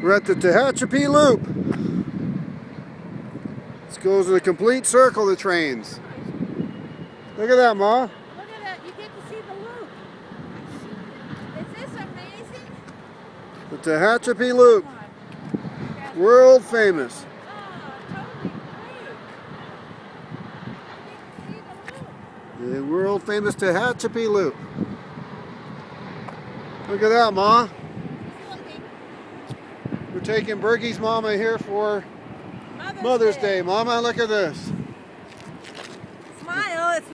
We're at the Tehachapi Loop. This goes in a complete circle, the trains. Look at that, Ma. Look at that. You get to see the loop. Is this amazing? The Tehachapi Loop. World famous. Oh, totally great. You get to see the loop. The world famous Tehachapi Loop. Look at that, Ma. We're taking Bergie's mama here for Mother's Day. Mama, look at this.